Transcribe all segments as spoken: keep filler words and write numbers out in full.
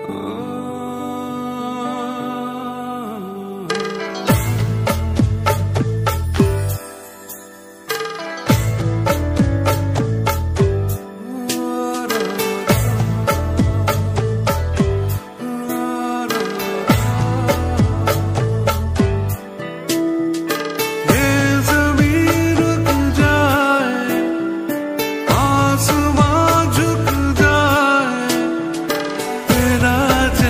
आसमां झुक जाए तेरा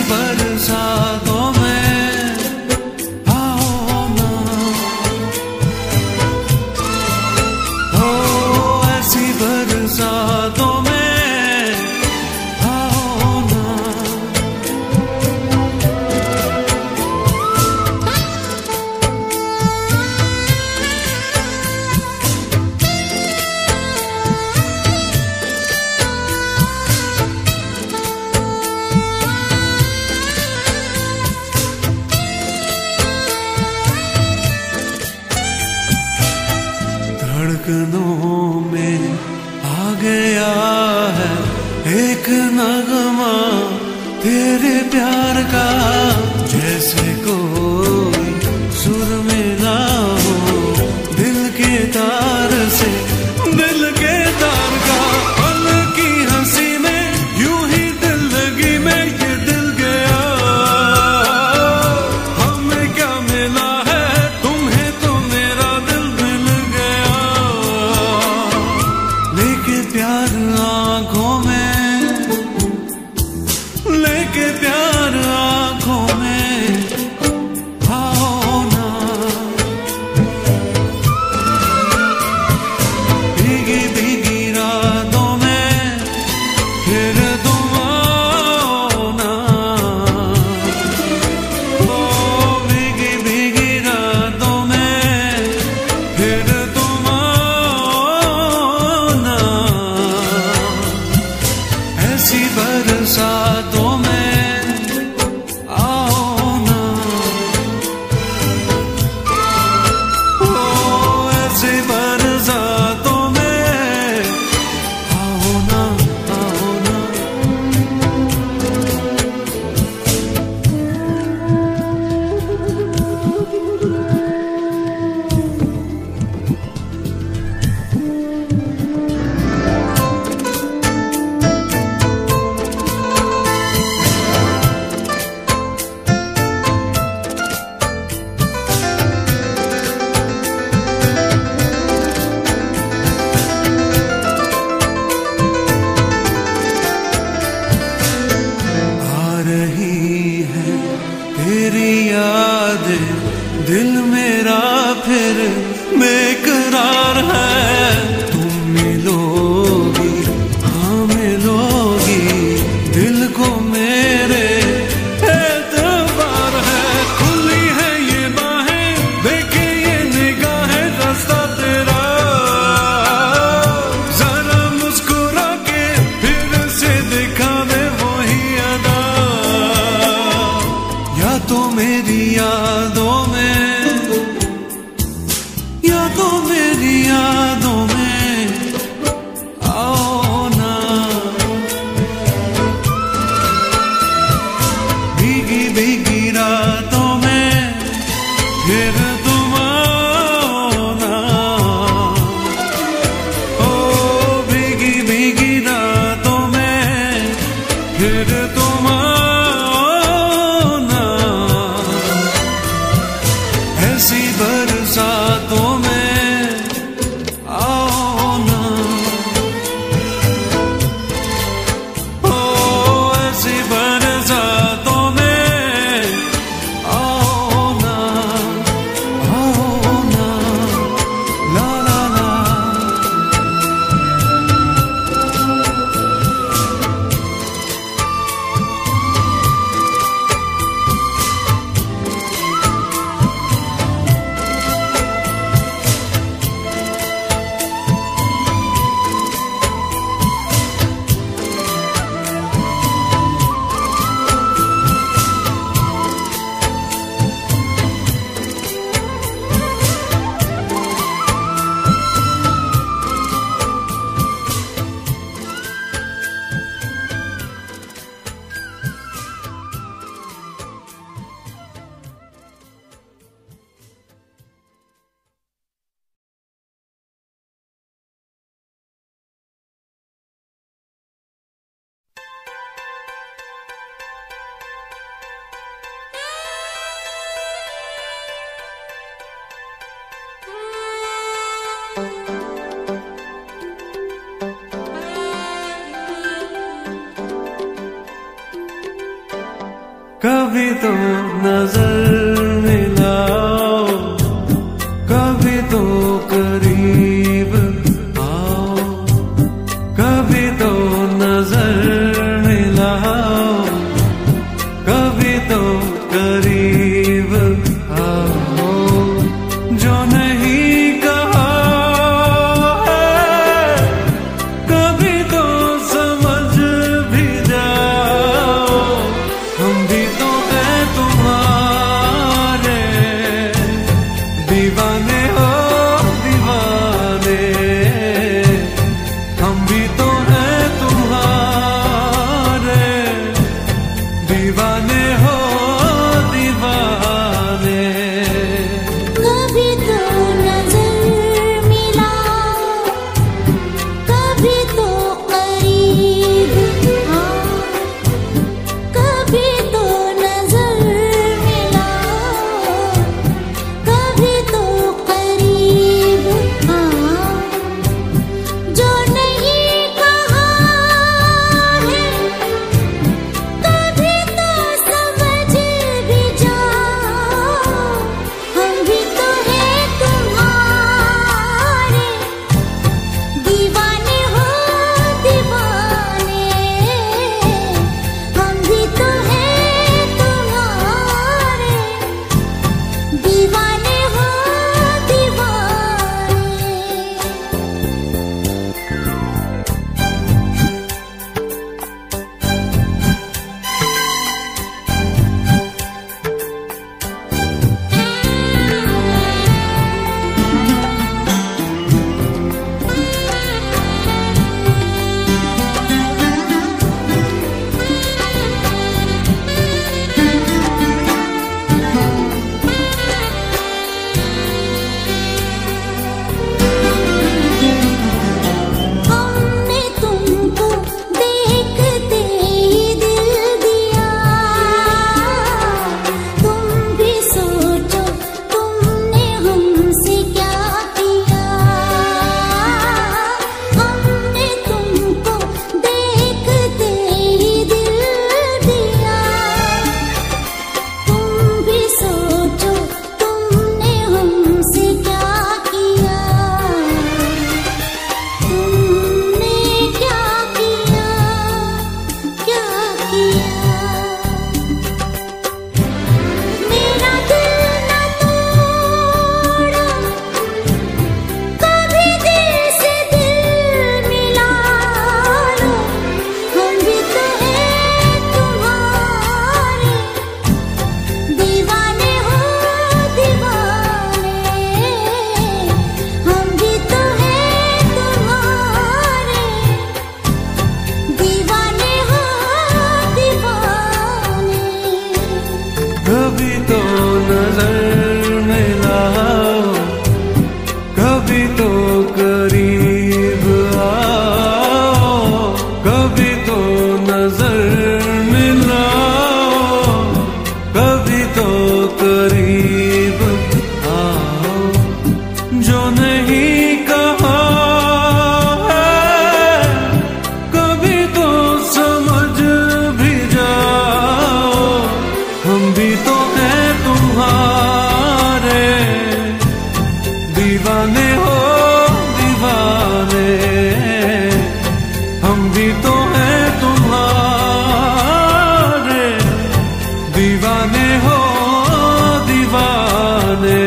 बरसातों में आओ ना, हो ऐसी बरसातों में आओ ना। धड़कनों में आ गया है एक नगमा तेरे प्यार का, जैसे कोई सुर मिला हो दिल के तार से, दिल के तार का। पल की हंसी में यूं ही दिल लगी में ये दिल गया, हमें क्या मिला है तुम्हें तो मेरा दिल मिल गया। लेके प्यार आंखों में, लेके प्यार आंखों में आओ ना, भीगी भीगी रातों में फिर तुम आओ ना, ओ भीगी भीगी रातों में फिर तुम आओ ना। ऐसी बरसातों में आओ ना, ओ ऐसी बरसातों में आओ ना, आओ ना। आ रही है तेरी याद, दिल मेरा फिर बेकरार है। तुम मिलोगी, हाँ मिलोगी, दिल को मेरे एतबार है। खुली है ये बाहें, देखे ये निगाहें, रास्ता तेरा। जरा मुस्कुरा के फिर से दिखा दे वही अदा, या तो मेरी यादों में, या तो मेरी यादों में आओ ना, भीगी भीगी रातों में फिर तुम आओ ना, ओ भीगी भीगी रातों में फिर तुम आओ ना। ऐसी बरसातों में आओ ना, ओ ऐसी बरसातों में आओ ना, आओ ना, ला ला ला। कभी तो नजर मिलाओ, कभी तो करीब आओ, कभी तो नजर मिलाओ, कभी तो करीब आओ। जो नहीं कहा है कभी तो समझ भी जाओ, हम भी तो हैं तुम्हारे दीवाने हो दीवाने, हम भी तो हैं तुम्हारे दीवाने हो दीवाने। कभी तो नजर मिलाओ, कभी तो करीब आओ, कभी तो नजर मिलाओ, कभी तो करीब आओ। जो नहीं कहा है कभी तो समझ भी जाओ, हम भी तो हैं तुम्हारे दीवाने हो दीवाने, हम भी तो हैं तुम्हारे दीवाने हो दीवाने। हमने तुमको देखते ही दिल दिया, तुम भी सोचो तुमने हमसे क्या किया। हमने तुमको देखते ही दिल दिया, तुम भी सोचो तुमने हमसे क्या किया। तुमने क्या किया, क्या किया। मेरा दिल न तोड़ो, कभी दिल से दिल मिला लो, हम भी तो हैं तुम्हारे दीवाने हो दीवाने, हम भी तो हैं तुम्हारे दीवाने हो दीवाने। कभी तो नजर मिलाओ, कभी तो करीब आओ, कभी तो नजर मिलाओ, कभी तो करीब आओ। जो नहीं कहा है कभी तो समझ भी जाओ, हम भी तो हैं तुम्हारे दीवाने हो दीवाने, हम भी तो हैं तुम्हारे दीवाने हो दीवाने।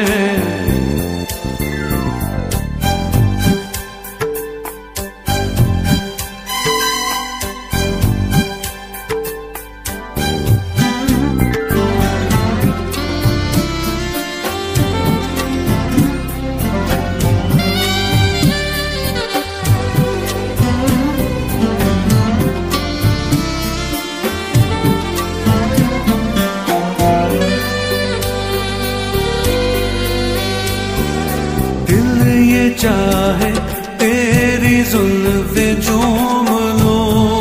दिल ये चाहे तेरी जुल्फे चूम लो,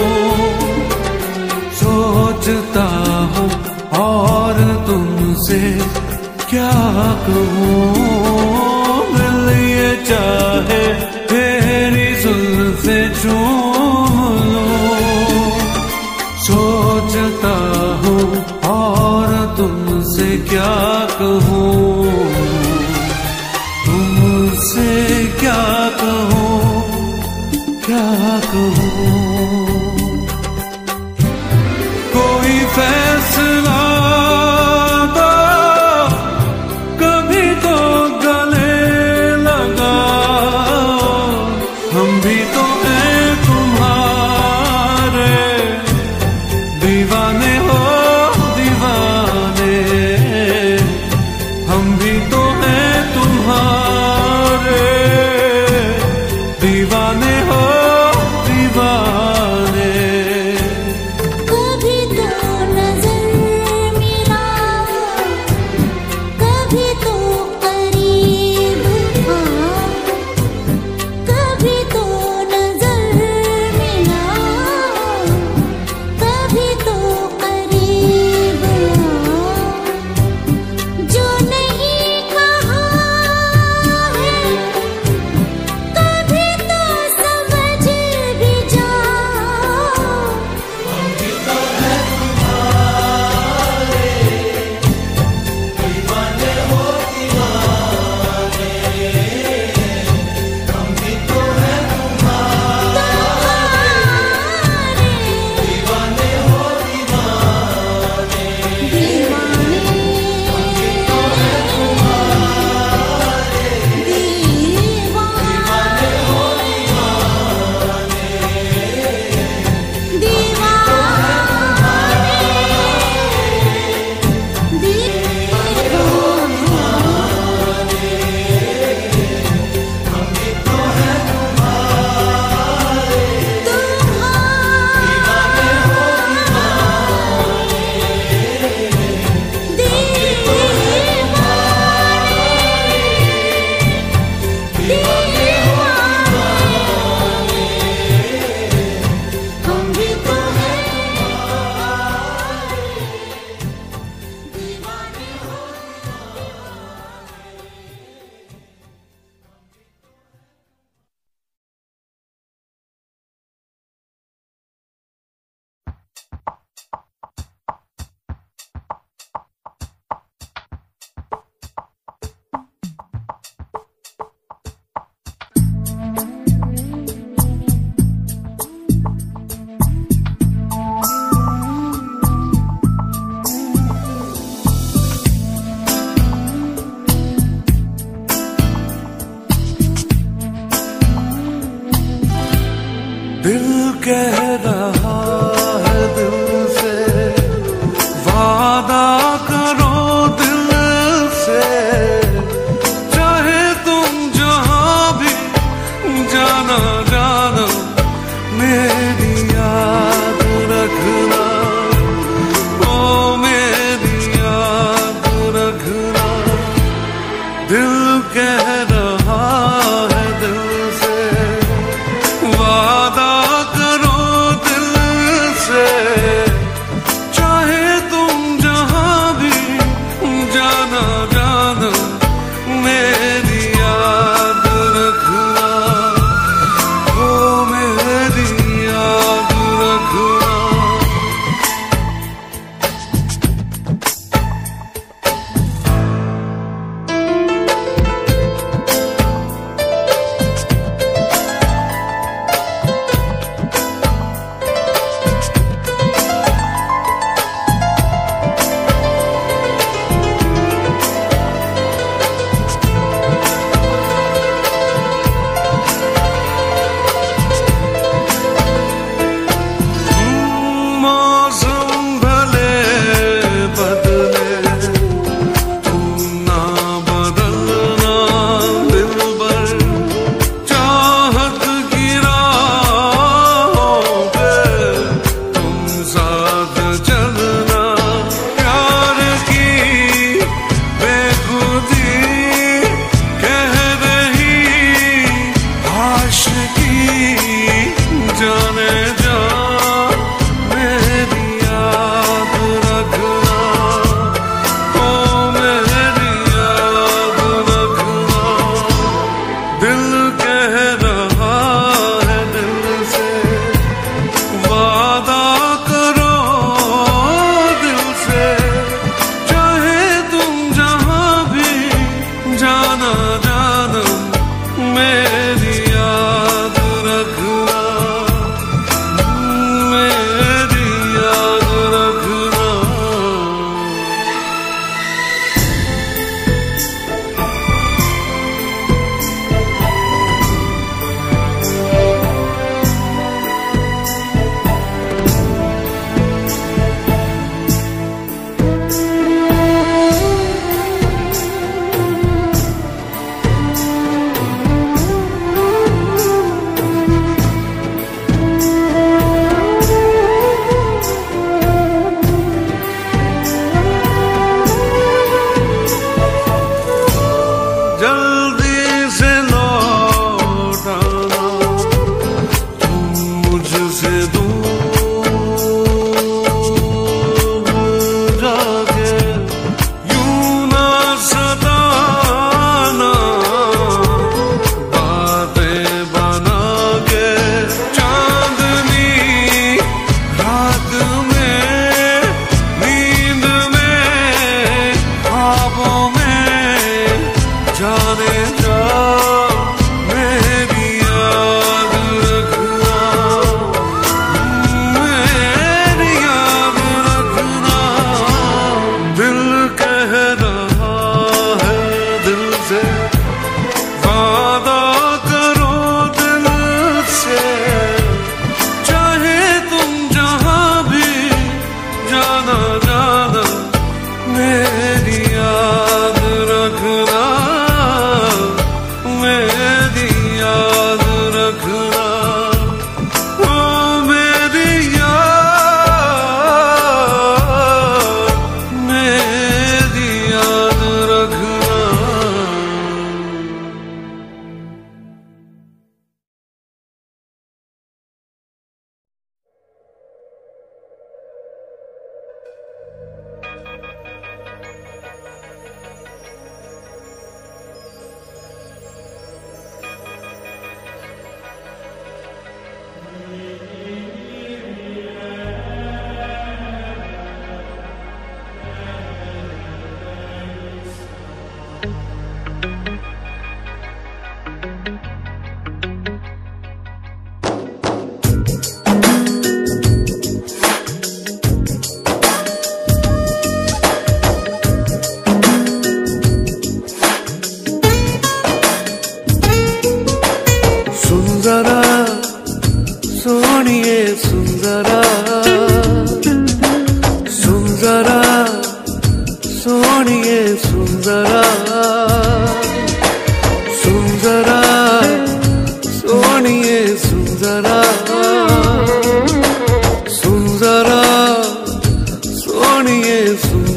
सोचता हूँ और तुमसे क्या कहूँ। दिल ये चाहे तेरी जुल्फे चूम लो, सोचता हूँ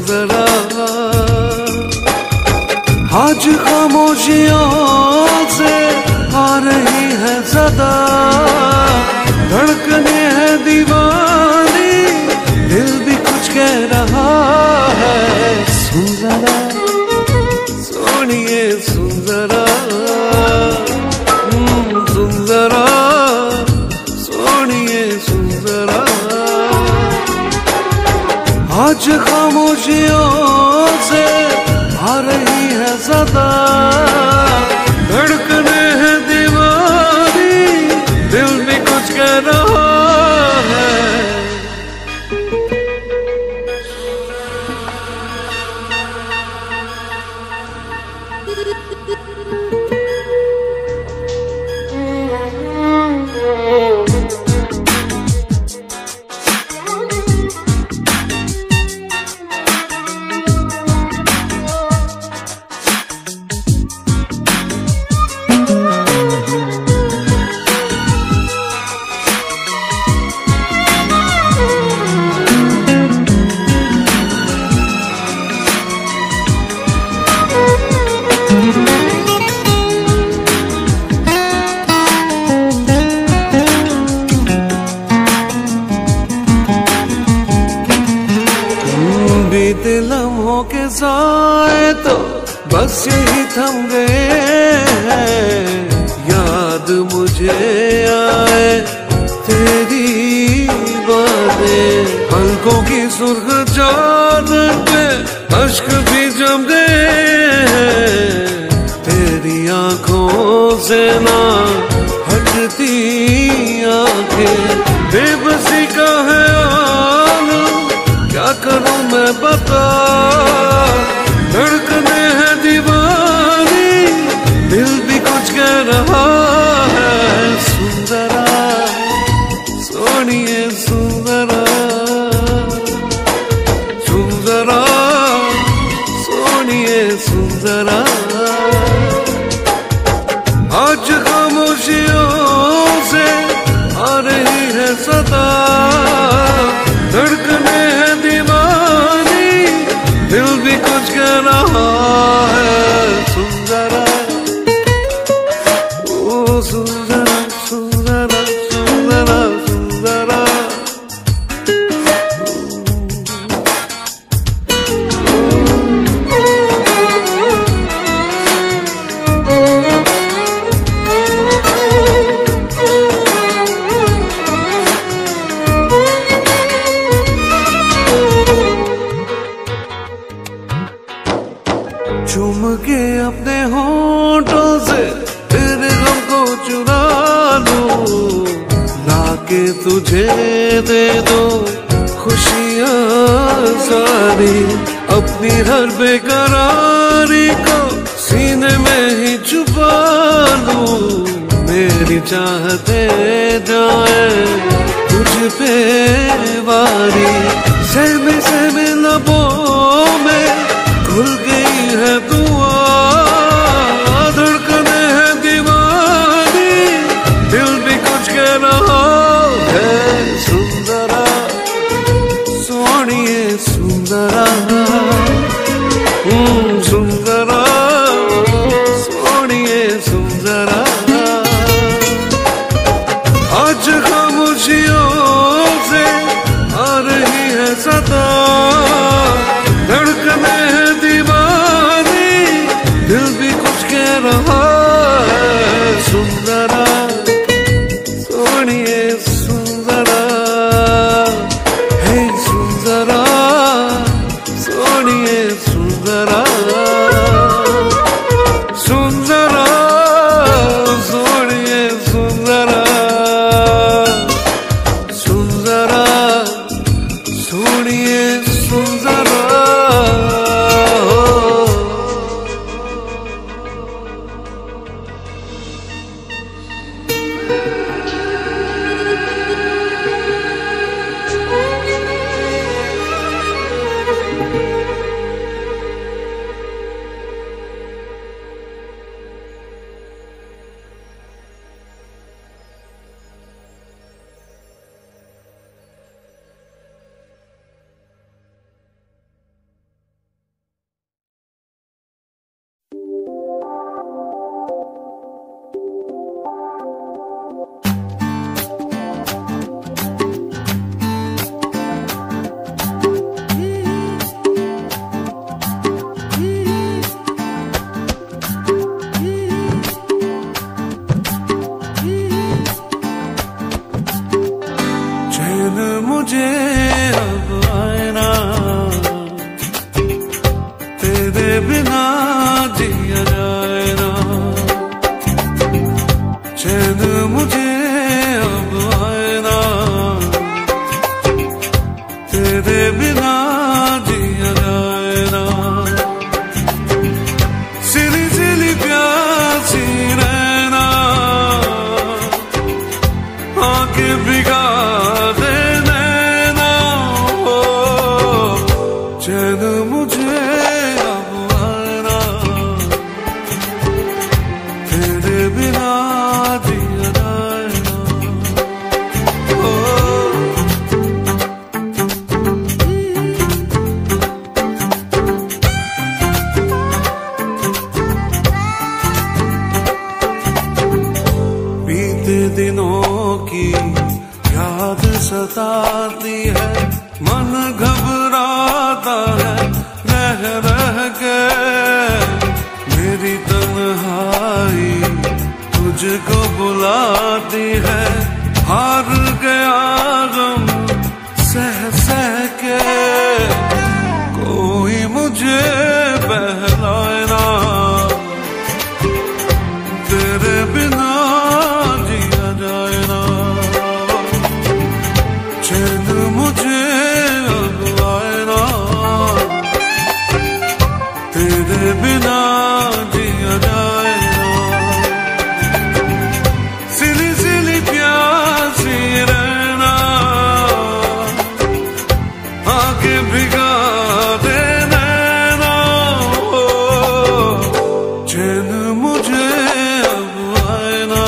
जरा। आज खामोशियों से आ रही है सदा, धड़कने है दीवानी, दिल भी कुछ कह रहा है। सुन जरा सोनिए सुन जरा, सुन जरा सोनिए सुन जरा। आज खामोशियों से आ रही है सदा, धड़कने है दीवानी, दिल भी कुछ कह रहा है। बीते लम्हों के साए तो बस यही थम गए हैं, याद मुझे आए तेरी बातें। पलकों की सुर्ख चादर पे अश्क भी जम गए हैं, तेरी आंखों से ना हटती आंखें। बेबसी का है आलम, क्या करूं मैं बता, धड़कने है दीवानी, दिल भी कुछ कह रहा है। सुन जरा सोनिए सुन जरा, सुन जरा सोनिए सुन जरा। आज खामोशियों से आ रही है सदा, धड़कने है दीवानी, दिल भी कुछ कह रहा है। सुन जरा ओ सुन जरा सुन जरा सुन जरा सुन जरा। चूम के अपने होठों से तेरे गम को चुरा लूं, लाके तुझे दे दो खुशियाँ सारी। अपनी हर बेकरारी को सीने में ही छुपा लूं, मेरी चाहते जाए तुझ पे वारी। सहमे सहमे लबों में खुल गई है दुआ, धड़कने है दीवानी, दिल भी कुछ कह रहा है। सुन जरा सोनिए सुन जरा, सुन जरा सोनिए सुन जरा। आज खामोशियों से आ रही है सदा, धड़कने है दीवानी, दिल भी कुछ कह रहा है। सुन जरा सोनिए सुन जरा, हे सुन जरा सोनिए सुन जरा, सुन जरा सोनिए सुन जरा, सुन जरा सोनिए सुन जरा। तेरे बिना जिया जाए ना। सिली सिली प्यासी रहना, आके भिगा दे नैना। ओ चैन मुझे अब आना, तेरे बिना जिया जाए ना। ओ बीते दिनों की याद सताती है, मन घबराता है रह रह के। मेरी तन्हाई तुझको बुलाती है, हार गया गम सह सह के। कोई मुझे बहलाए ना, तेरे बिना जिया जाए ना। चैन मुझे अब आए ना, तेरे बिना जिया जाए ना। सिली सिली प्यासी रहना, आके भिगा दे नैना। ओ चैन मुझे अब आए ना,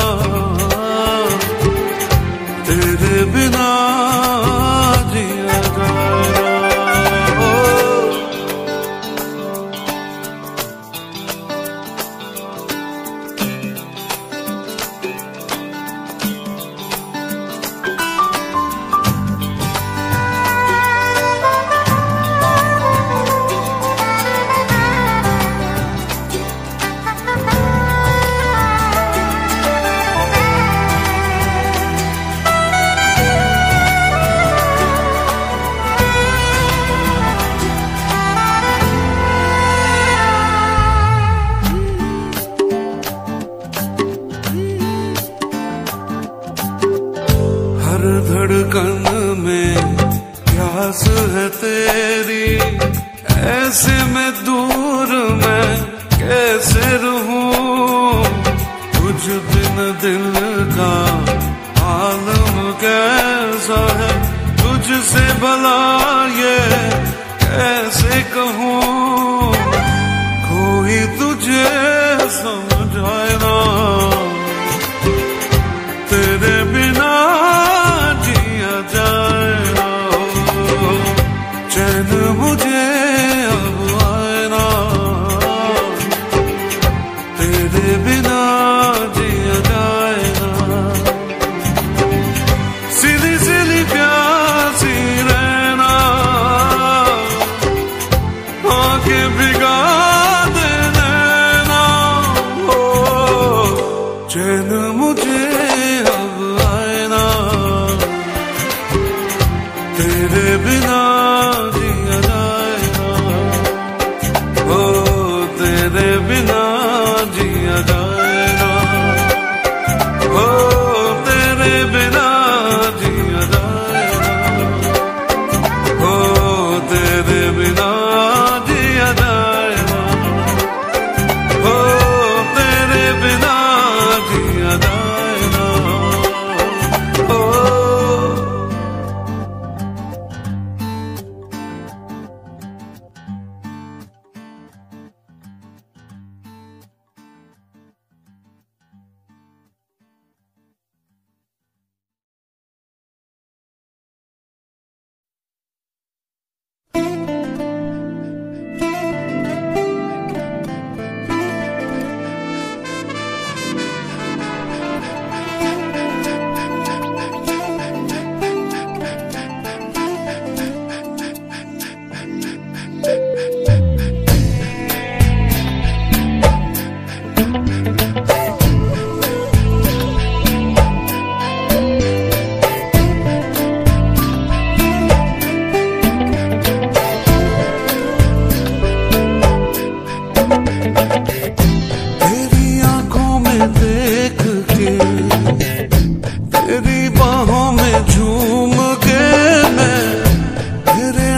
तेरे बिना जिया जाए ना। ओ हर धड़कन में प्यास है तेरी, ऐसे में दूर मैं कैसे रहूं। तुझ बिन दिल का आलम कैसा है, तुझसे भला ये कैसे कहूं। कोई तुझे समझाए ना, तेरे बिना जिया जाए ना। चैन मुझे अब आए ना, तेरे बिना जिया जाए ना। सिली सिली प्यासी रहना, आके भिगा दे नैना। ओ चैन मुझे अब आए ना, तेरे बिना जिया जाए।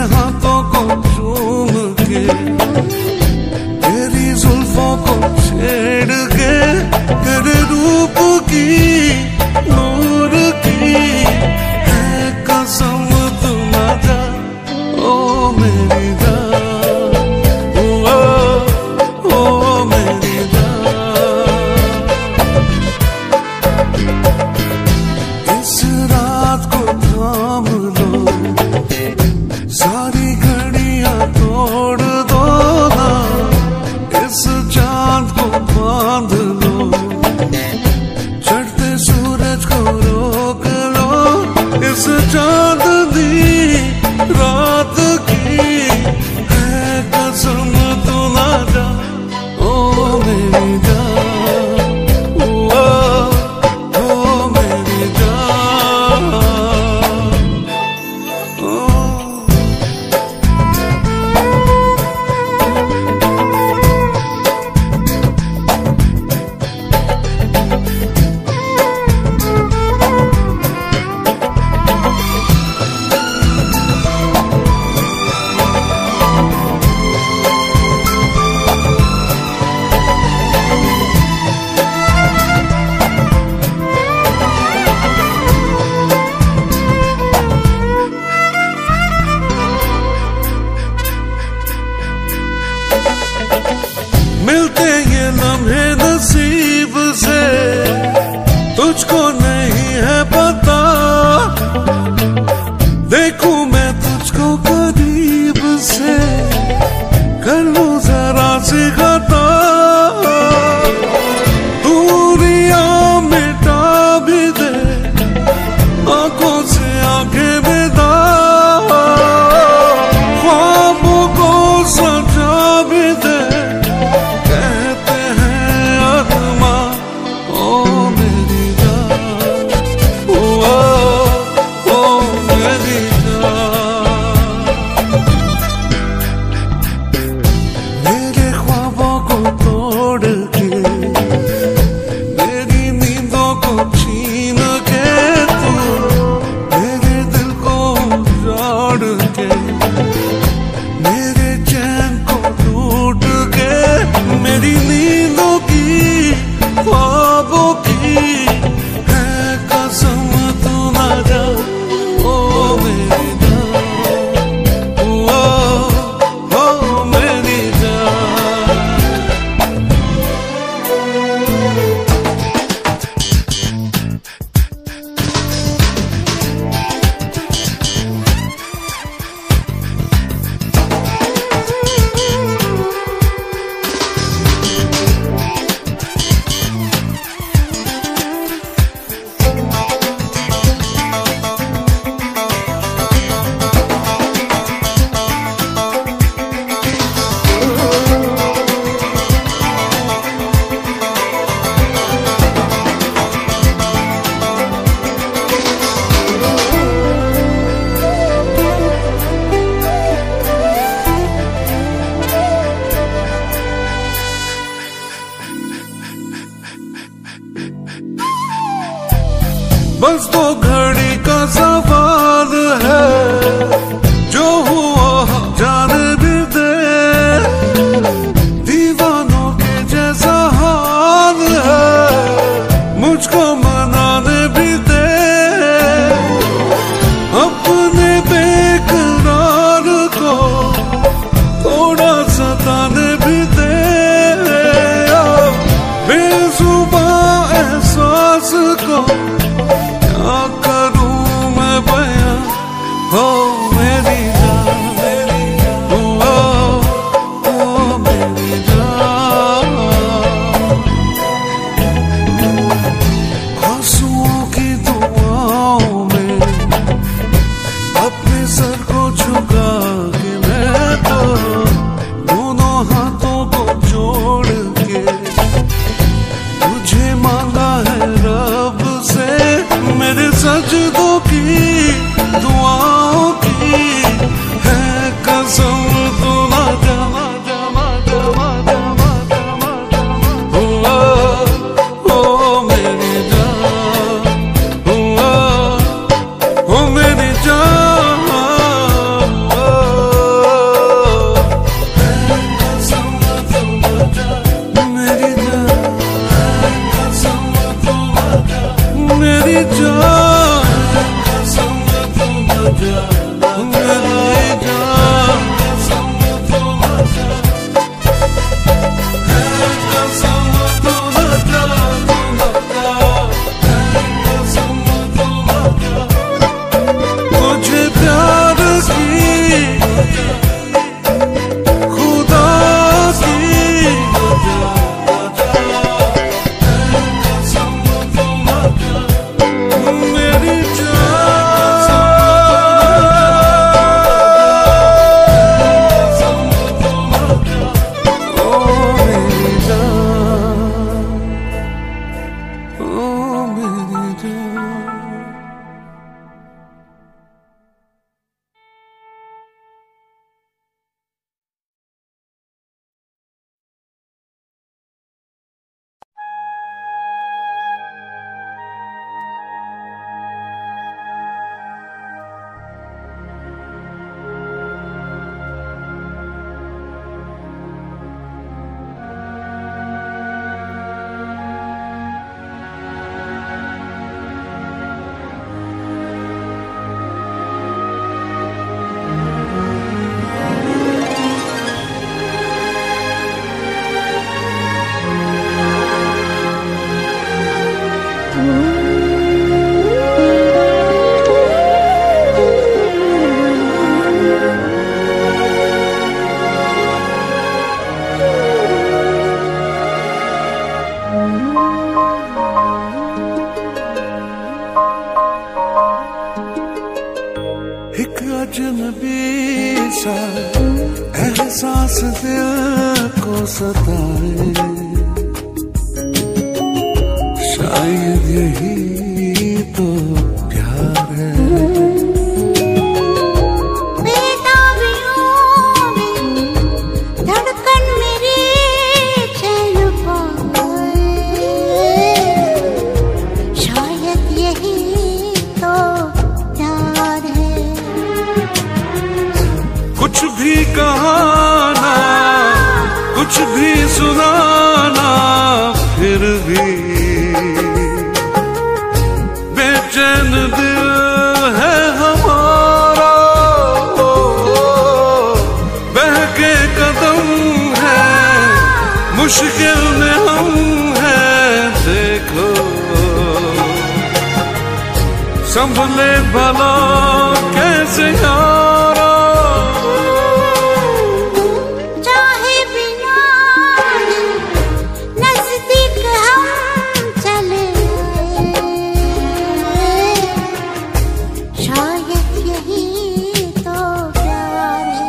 हाथों को चूम के, तेरी जुल्फों को छेड़ के, तेरे रूप की नूर की है कसम तू ना जा, ओ मेरी जान, ओ ओ मेरी जान। इस रात को थाम लो, सारी घड़ियां तोड़ दो ना, इस चांद को बांध लो, चढ़ते सूरज को रोक लो, इस चांदनी रात की है कसम तू ना जा, ओ मेरी जान, ओ ओ मेरी जान, ओ। मिलते ये लम्हे नसीब से, तुझको नहीं है पता, देखूं मैं तुझको करीब से, कर लूं जरा सी खता, दूरियां मिटा भी दे, आंखों से आंखें मिला, ख्वाबों को सजा भी दे, कहते हैं अरमा, ओ मेरी जान, सा एहसास दिल को सताए, शायद यही तो प्यार है। धड़कन मेरी चैन पाए, शायद यही तो प्यार है। कुछ भी कहाना, कुछ भी सुनाना, फिर भी बेचैन दिल है हमारा। बहके कदम है, मुश्किल में हम हैं, देखो संभले भला कैसे यारा। चाहे बिना नजदीक हम चले आए, शायद यही तो प्यार है।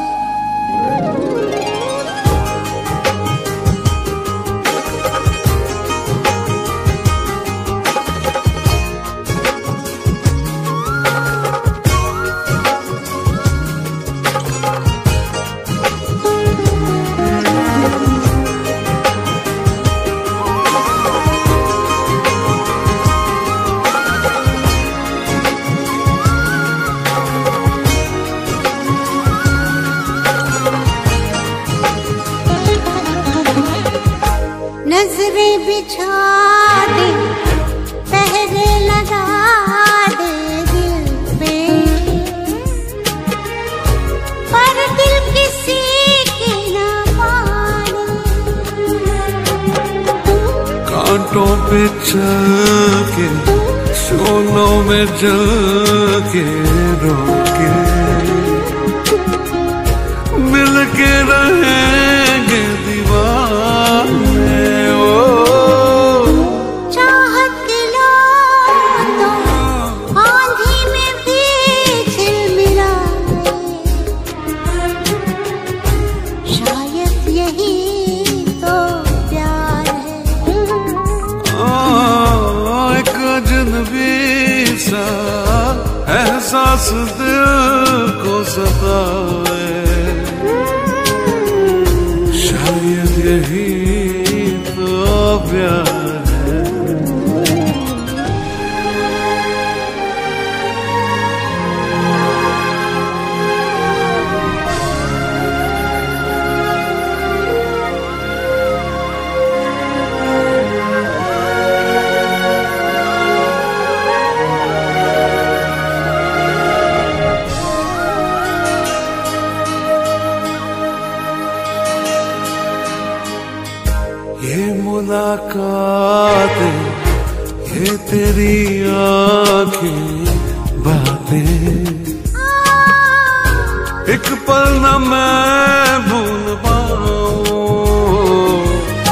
नजरें बिछा दे, पहरे लगा दे दिल पे, पर दिल किसी की ना माने। कांटों पे चल के, शोलों में जल के, रोके मिल के रहेंगे दीवाने। चाहत के लोग तो आंधी में भी झिलमिलाए, शायद यही तो प्यार है। एक अजनबी सा एहसास दिल को सताए, शायद यही तो प्यार है। ये मुलाकातें, ये तेरी आँखें, बातें, एक पल न मैं भूल पाऊं।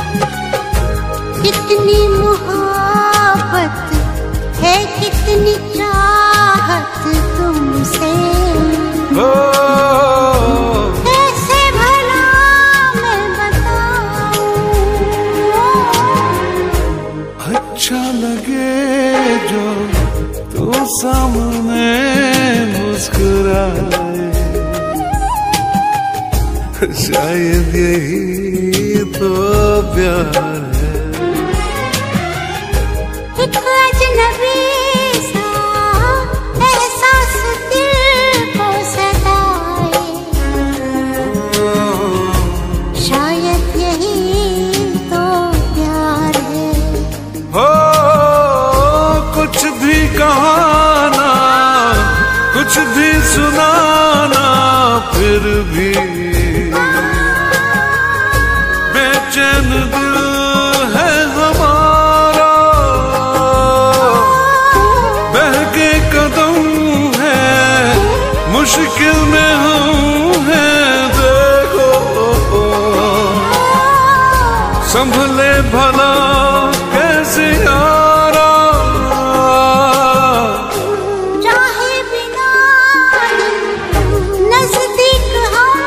कितनी मोहब्बत है, कितनी चाहत तुमसे, कैसे भला मैं बताऊं। अच्छा लगे जो तू सामने मुस्कुराए, शायद यही तो प्यार है। एक अजनबी सा एहसास दिल को सताए, शायद यही तो प्यार है। हो कुछ भी कहाना, कुछ भी सुनाना, फिर भी बेचैन दिल है हमारा। बहके कदम है, मुश्किल में हम हैं, देखो संभले भला कैसे यारा। चाहे बिना नजदीक हम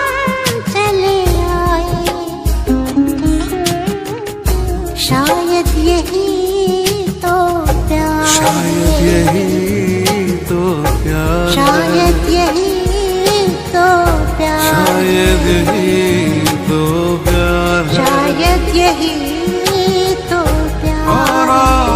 यही तो प्यार, शायद यही तो प्यार, शायद यही तो प्यार।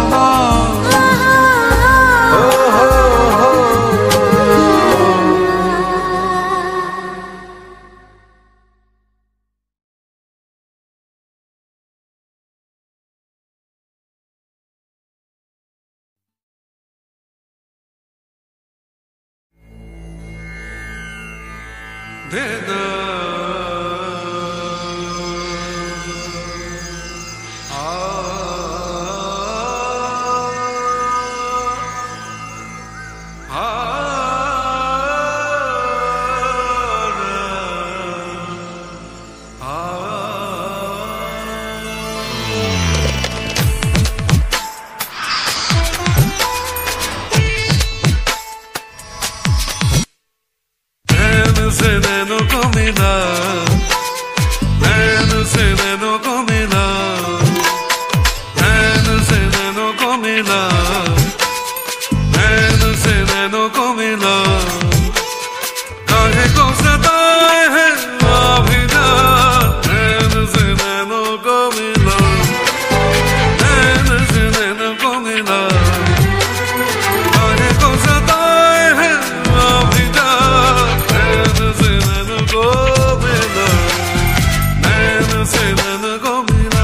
दे दो आ आ से नैनों को मिला, नैन से नैनों को मिला, नैन से नैनों को मिला, नैन से नैनों को मिला। काहे को सताए है अभी ना, नैन से नैनों को मिला, नैन से नैनों को मिला। काहे को सताए है अभी ना, को मिला, नैन से नैन को मिला,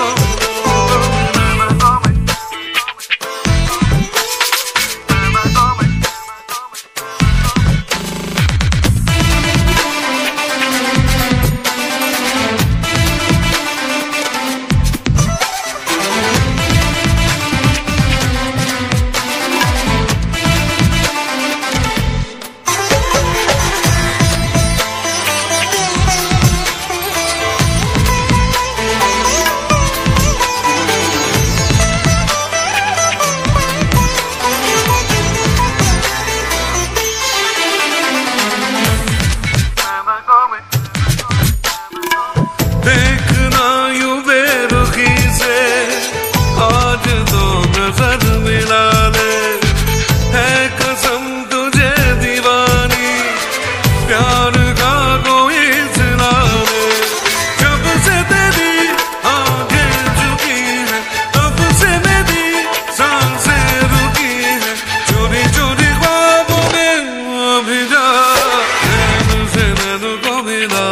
देखना यूं बेरुखी से आज तो नजर मिला ले, है कसम तुझे दीवानी प्यार का कोई सिला ले। जब से तेरी आंखें झुकी है, तब से मेरी सांसें रुकी है, चोरी चोरी ख्वाबों में अभी जा, नैन से नैन को मिला,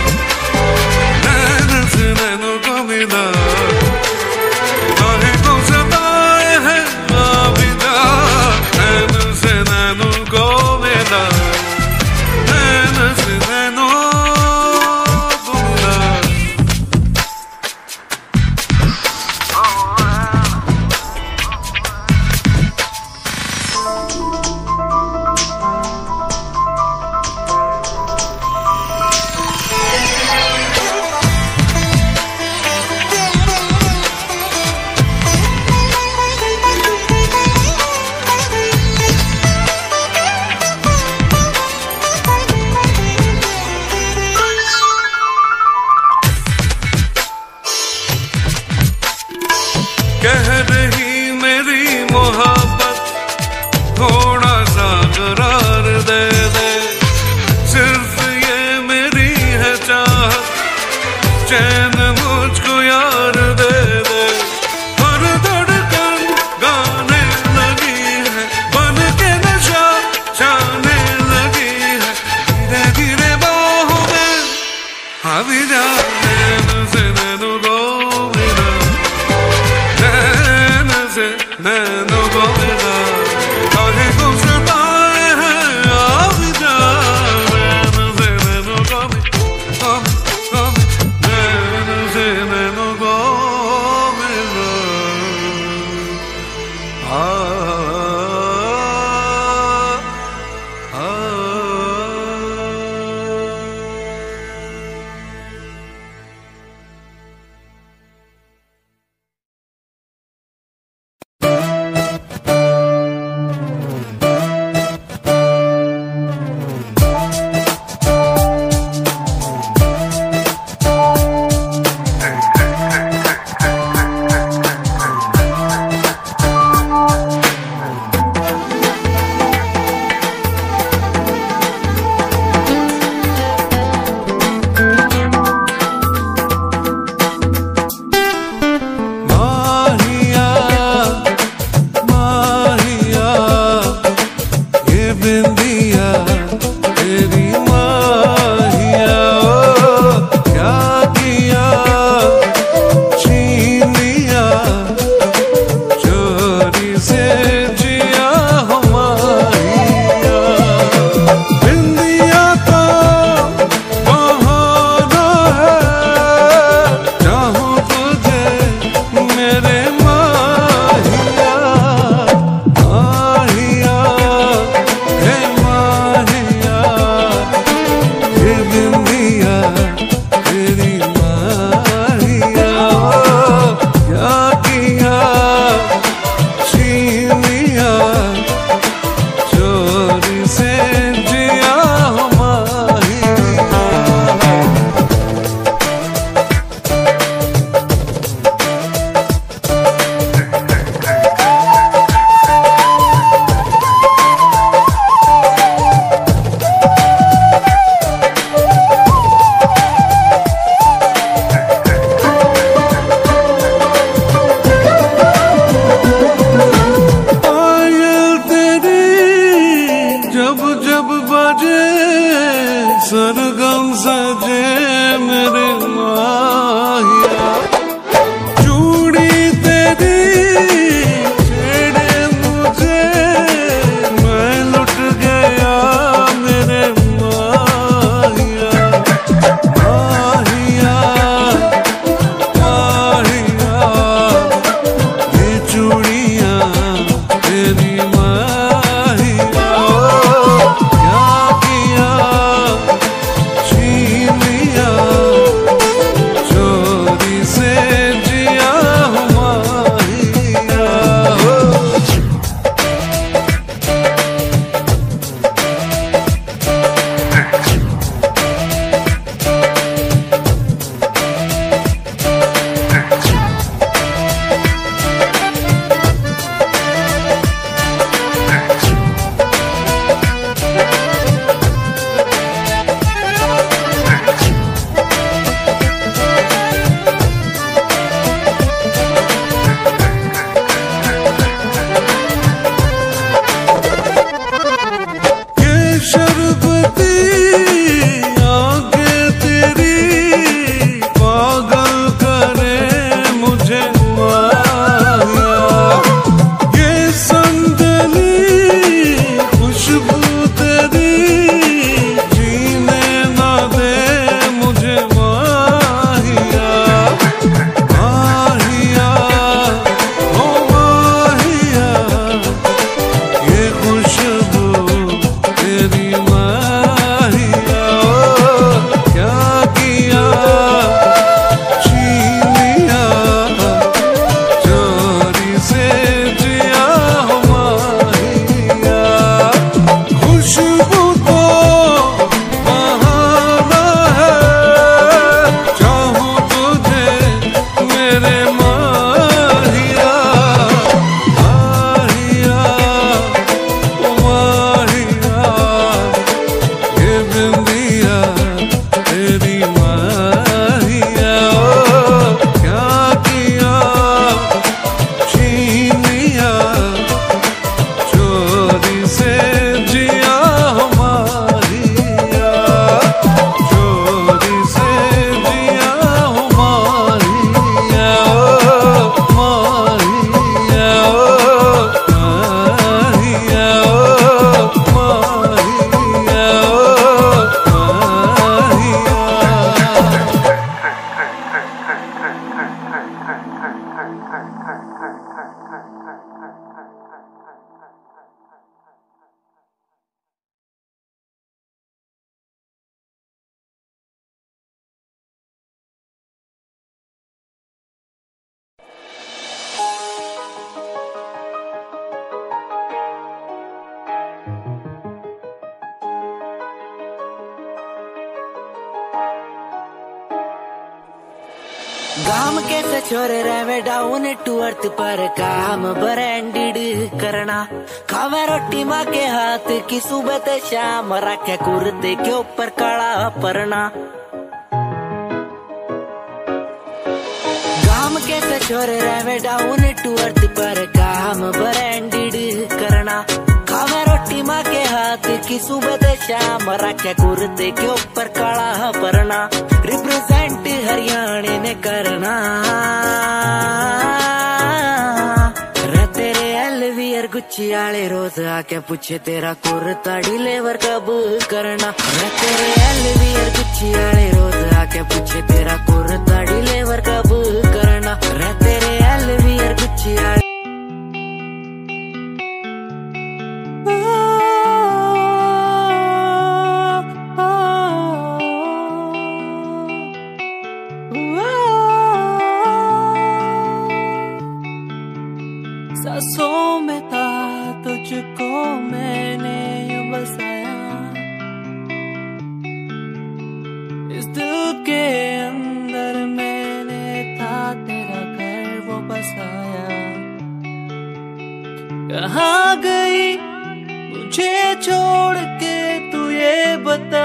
नैनों को मिला। काहे को सताए है अभी ना, नैन से नैनों को मिला, नैन से नैनों को मिला। कह रही मेरी मोहब्बत थोड़ा सा करार दे दे, सिर्फ ये मेरी है चाहत, चैन मुझको यार दे दे। हर धड़कन गाने लगी है, बन के नशा छाने लगी है, धीरे धीरे बाहों में अभी जा, नैन से नैनों को मिला, नैन से नैनों को मिला। काहे को सताए है अभी जा, नैन से नैनों को मिला, नैन से नैनों को मिला। आ आ बजे मेरे माहिया, चूड़ी तेरी छेड़े मुझे, मैं लुट गया मेरे माहिया। माहिया माहिया ये चूड़ियां तेरी माहिया, क्या किया छीन लिया चोरी से जिया माहिया। शरबती आंखें तेरी पागल करे मुझे माहिया, ये संदली खुशबू तेरी जीने ना दे मुझे माहिया। माहिया ओ माहिया ये खुशबू तेरी माहिया, क्या किया छीन लिया चोरी से जिया माहिया। खुशबू तो बहाना है, चाहूं तुझे मेरे माहिया। माहिया ओ माहिया ये बिंदिया तेरी माहिया, क्या किया छीन लिया चोरी से जिया माहिया, चोरी से जिया माहिया। माहिया माहिया गाम कैसे छोरे रहे डाउन टू अर्थ पर काम ब्रांडेड करना, खावे रोटी माँ के हाथ की सुबह ते शाम, रखे कुर्ते के ऊपर काला परना। गाम कैसे छोरे रहे डाउन टू अर्थ पर काम ब्रांडेड करना, खावे रोटी माँ के हाथ की सुबह ते शाम, रखे कुर्ते के ऊपर काला परना। रिप्रेजेंट हरियाणा ने करना रे तेरे एलवीयर गुच्ची आले रोज आके पूछे तेरा कुर्ता डिलीवर कब करना, रे तेरे एलवीयर गुच्ची आले रोज आके पूछे तेरा कुर्ता डिलीवर कब करना, रे तेरे एलवीयर गुच्ची आले। सांसों में था तुझको मैंने यूं बसाया, इस दिल के अंदर मैंने था तेरा घर वो बसाया। कहाँ गई मुझे छोड़ के तू ये बता,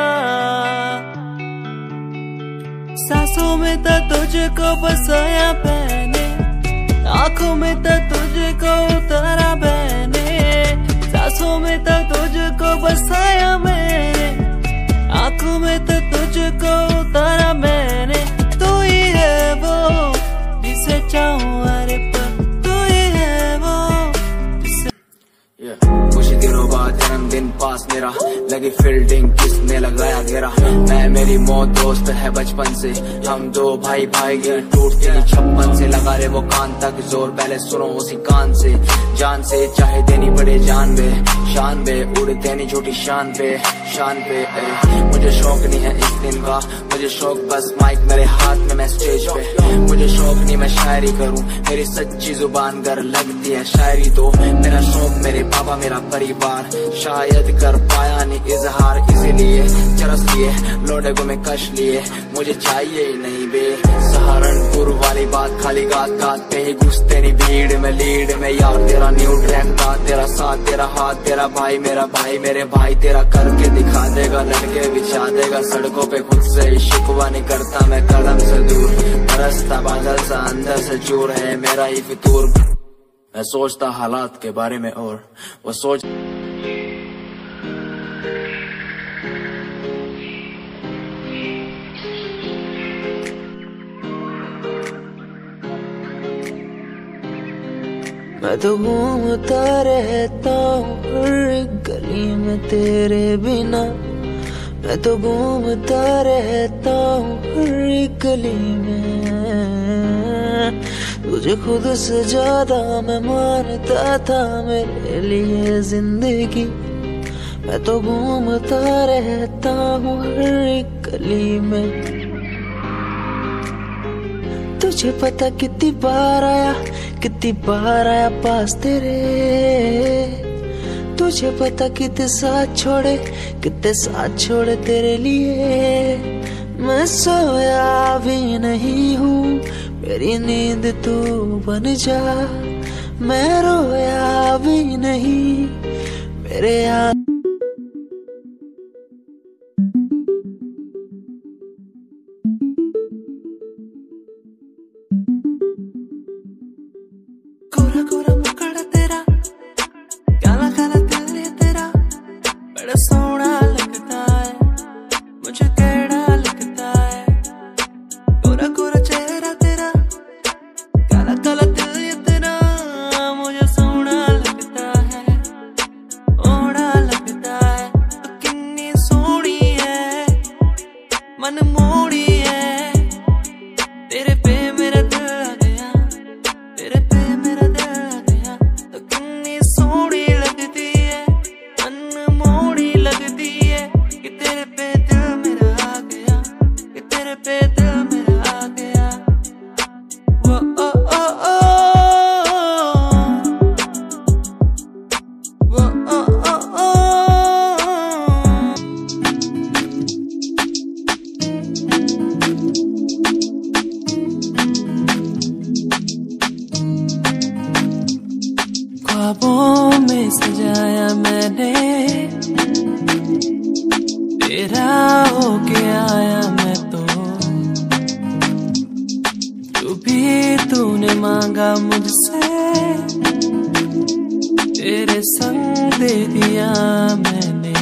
सांसों में था तुझको बसाया मैंने, आंखों में था तुझको उतारा मैंने, सांसों में था तुझको बसाया मैंने, आंखों में था तुझको तुझको उतारा मैंने, तू ही है वो जिसे चाहूं अरे पर तू ही है वो जिसे। कुछ दिनों बाद जन्मदिन पास मेरा, लगी फील्डिंग किसने लगाया घेरा। मैं मेरी मौत दोस्त है बचपन से, हम दो भाई भाई गिर टूटते ही छप्पन से। लगा रे वो कान तक जोर, पहले सुनो उसी कान से। जान से चाहे देनी पड़े जान बे, शान बे उड़ते नहीं झूठी शान पे शान पे। ए, मुझे शौक नहीं है इस दिन का, मुझे शौक बस माइक मेरे हाथ में मैं स्टेज पे। मुझे शौक नहीं मैं शायरी करूं, मेरी सच्ची जुबान गर लगती है शायरी तो। मेरा शौक मेरे पापा मेरा परिवार, शायद कर पाया नहीं इजहार, इसीलिए चरस लिए लोडे को मैं कश लिए। मुझे चाहिए ही नहीं बे सहारनपुर वाली बात, खाली गात गात पे ही घुसते नहीं भीड़ में लीड में। यार तेरा न्यू ट्रैक था, तेरा साथ तेरा हाथ, तेरा भाई मेरा भाई मेरे भाई तेरा करके दिखा देगा, लड़के बिछा देगा सड़कों पे। खुद से ही शिकवा नहीं करता मैं कदम से दूर, बरसता बादल सा अंदर से चूर है मेरा ही फितूर। मैं सोचता हालात के बारे में और वो सोच। मैं तो घूमता रहता हूँ हर गली में तेरे बिना, मैं तो घूमता रहता हूँ हर गली में। तुझे खुद से ज्यादा मैं मानता था मेरे लिए जिंदगी, मैं तो घूमता रहता हूँ हर गली में। तुझे पता कितनी बार आया कितनी बार आया पास तेरे, तुझे पता कितने साथ छोड़े कितने साथ छोड़े तेरे लिए। मैं सोया भी नहीं हूँ मेरी नींद तू बन जा, मैं रोया भी नहीं मेरे यार। गोरा गोरा मुखड़ा तेरा, काला काला दिल है तेरा, बड़ा सोहना लगता है मुझे केड़ा लगता है। गोरा गोरा चेहरा तेरा, काला काला दिल है तेरा, मुझे सोहना लगता है ओड़ा लगता है। तो कितनी सोहनी है मन मोड़ी है, तेरे पे मेरा दिल आ गया, तेरे पे मेरा दिल आ गया। तो कितनी सोहनी लगती है मन मोड़ी लगती है, कि तेरे पे दिल मेरा आ गया, कि तेरे पे दिल मेरा आ गया। वो ओ ओ ओ वो ओ ओ ओ ख्वाबों में सजाया मैंने, तेरा होके आया मैं तो। जो भी तूने मांगा मुझसे तेरे संग दे दिया मैंने।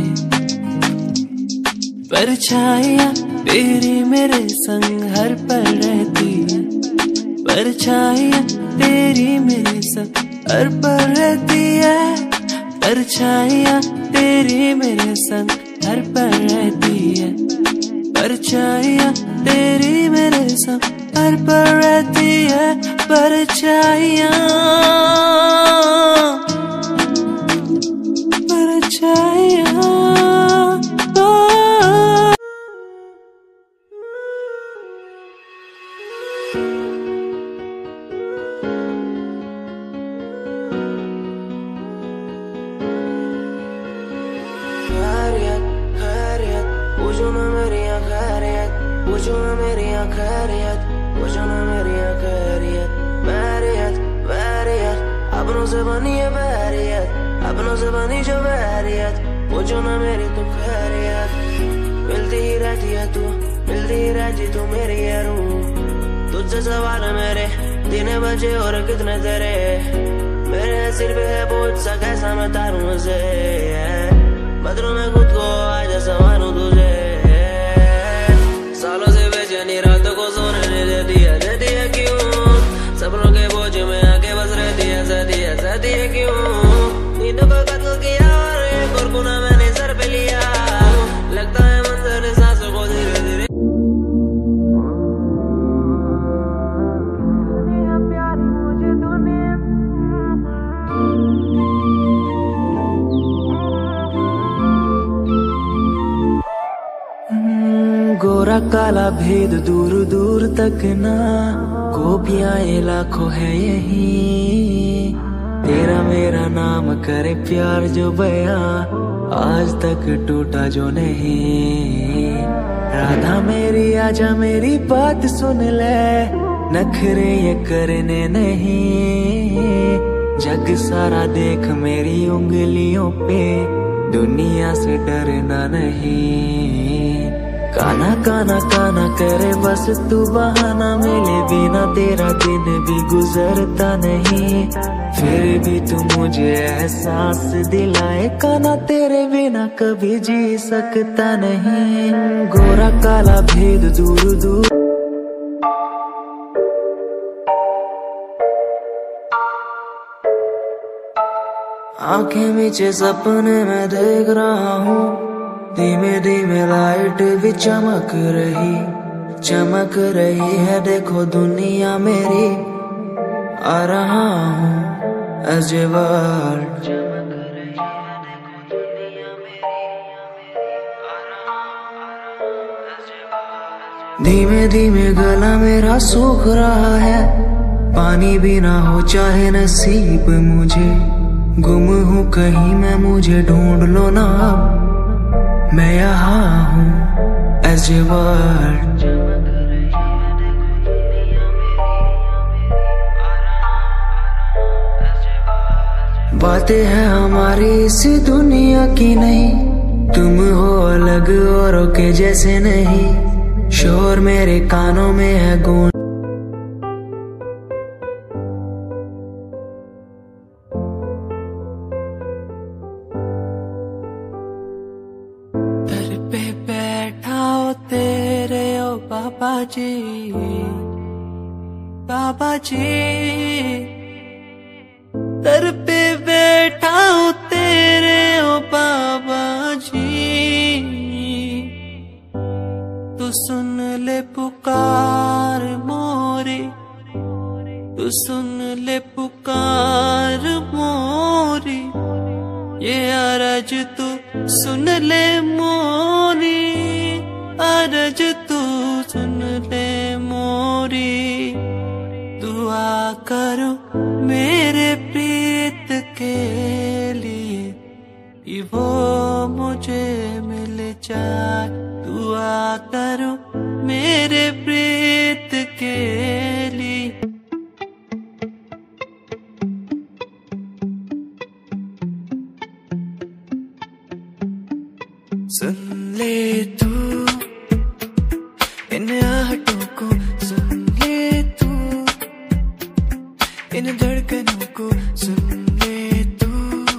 परछाइयाँ तेरी मेरे संग हर पल रहती है, परछाइयाँ तेरी मेरे संग हर पल रहती है। परछाइयाँ तेरी मेरे संग हर पल रहती है, परछाइयाँ तेरी मेरे संग हर पल रहती है। परछाइयाँ परछाइयाँ खैरियत खैरियत पूछो ना मेरी खैरियत, पूछो ना मेरी खैरियत, पूछो ना मेरी खैरियत। बैरियत बैरियत अपनों से बनी है बैरियत, अपनों से बनी जो बैरियत, पूछो ना मेरी तू खैरियत। मिलती ही रहती है तू, मिलती ही रहती तू मेरी है रूह। तुझसे सवाल मेरे दिन बजे और कितने तेरे, मेरे सिर पे है बोझ सा कैसा मैं तारूं उसे। बदलूं मैं खुद को आज संवारूं तुझे, गोरा काला भेद दूर दूर तक ना, गोपियां ये लाखों है यही। तेरा मेरा नाम करे प्यार जो बया, आज तक टूटा जो नहीं। राधा मेरी आजा मेरी बात सुन ले, नखरे ये करने नहीं। जग सारा देख मेरी उंगलियों पे, दुनिया से डरना नहीं। काना काना काना करे बस तू बहाना, मिले बिना तेरा दिन भी गुजरता नहीं। फिर भी तू मुझे एहसास दिलाए, काना तेरे बिना कभी जी सकता नहीं। गोरा काला भेद दूर दूर, आंखें नीचे सपने में देख रहा हूँ, धीमे धीमे लाइट भी चमक रही चमक रही है। देखो दुनिया मेरी, आ रहा हूँ as a world। धीमे धीमे गला मेरा सूख रहा है, पानी भी ना हो चाहे नसीब मुझे। गुम हूँ कहीं मैं, मुझे ढूंढ लो ना अब, मैं यहाँ हूँ as a world। बातें हैं हमारी इस दुनिया की नहीं, तुम हो अलग औरों के जैसे नहीं। शोर मेरे कानों में है गूंज, बाबा जी बाबा जी, दर पे बैठा हूँ तेरे ओ बाबा जी। तू सुन ले पुकार मोरी, तू सुन ले पुकार मोरी। ये अरज तू सुन ले मोरी, अरज तू सुन ले मोरी। दुआ करो मेरे प्रीत के लिए, कि वो मुझे मिल जाए। दुआ करो मेरे प्रीत के लिए। सुन ले तू इन आहटों को, सुन ले तू इन धड़कनों को, सुन ले तू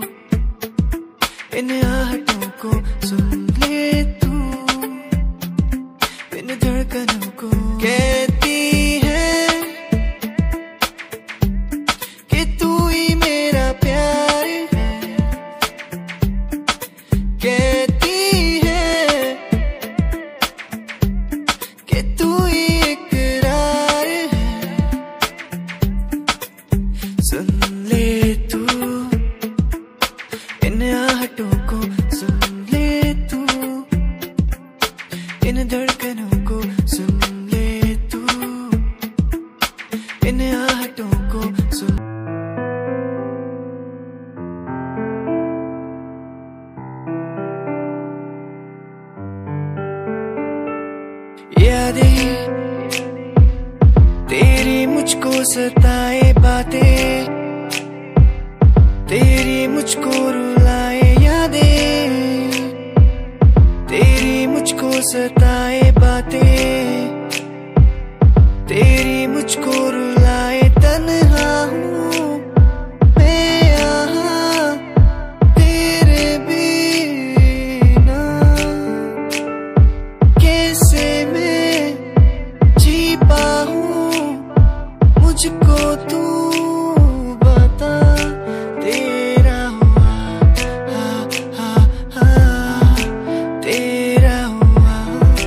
इन आहटों को, सुन ले तू इन धड़कनों को। कहती है कि तू ही मेरा प्यार है, कहती यादें तेरी मुझको सताए, बातें तेरी मुझको रुलाए। यादें तेरी मुझको सताए, बातें तेरी मुझको रुलाए। तन्हा हूँ मैं यहाँ तेरे बिना, कैसे मैं जी पाऊँ मुझको तू बता। तेरा हुआ हा, हा, हा, तेरा हुआ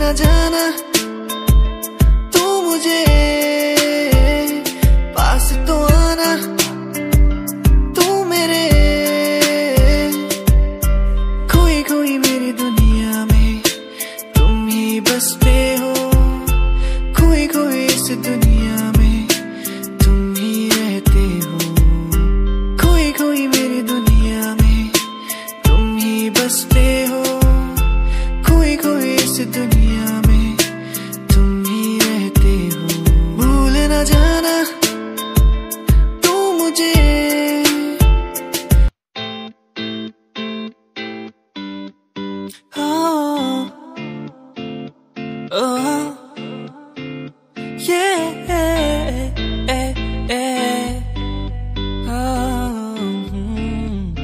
न जाना तू मुझे पास तो आना, तू मेरे खोई खोई मेरी दुनिया में तुम ही बसते हो, खोई खोई इस दुनिया में तुम ही रहते हो, खोई खोई मेरी दुनिया में तुम ही बसते हो, खोई खोई इस दुनिया में तुम ही रहते हो। भूल न जाना तू मुझे oh, oh, yeah, eh, eh, oh, hmm.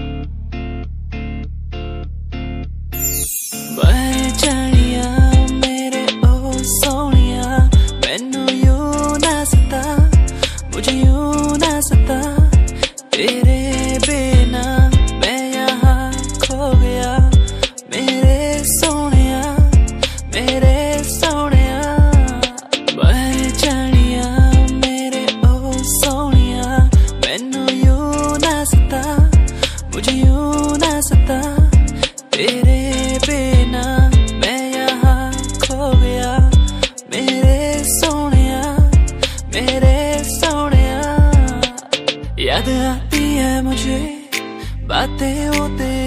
बढ़ जानिया मेरे ओ सोनिया, मैनू यूं ना सता, मुझे यूं ना सता, तेरे बिना मैं यहाँ खो गया, मेरे सोनिया मेरे सोनिया। बढ़ जानिया मेरे ओ सोनिया, मैनू यूं ना सता, मुझे यूं ना सता, तेरे बिना मैं यहाँ खो गया, मेरे सोनिया मेरे सोनिया। याद आती है मुझे बातें वो तेरी